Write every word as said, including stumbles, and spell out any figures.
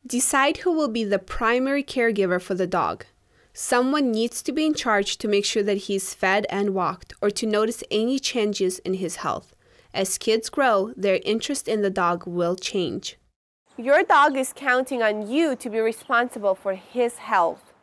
Decide who will be the primary caregiver for the dog. Someone needs to be in charge to make sure that he's fed and walked, or to notice any changes in his health. As kids grow, their interest in the dog will change. Your dog is counting on you to be responsible for his health.